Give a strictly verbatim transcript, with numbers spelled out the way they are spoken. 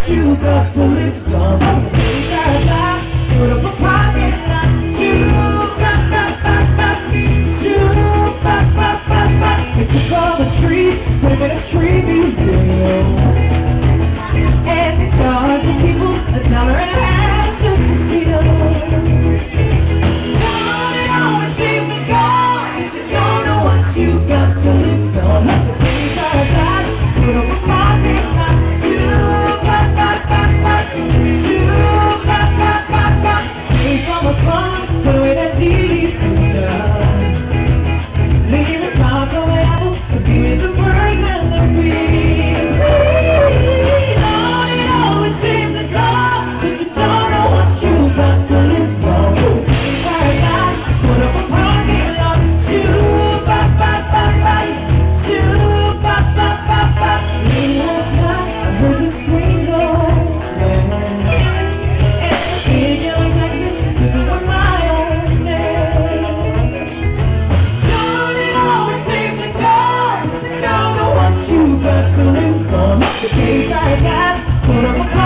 you got till it's gone. Paradise, put up a parking lot. Shoot, ba, ba, ba, ba. Shoot, ba, ba, ba, ba. They took all the trees, put them in a tree museum. And they charge the people a dollar and a half just to see them. Don't it always seem to go that you don't know what you got till it's gone. Paradise, put up a parking lot. Shoot, ba, ba, ba, ba. Shoot, ba, ba, ba, ba. Came from a farm, put away that D V D. Leave a smile from the apple, give me the birds and the bees. Don't it always seem to go that you don't know what you got till it's gone. Paradise, put up a parking lot. Shoot, ba, ba, ba, ba. Shoot, ba, ba, ba, ba. Late last night, I heard the screams of sweat. And a big yellow taxi sipping on my own neck. Don't it always seem to go that you don't know what you got till it's gone. The cage I got, put up a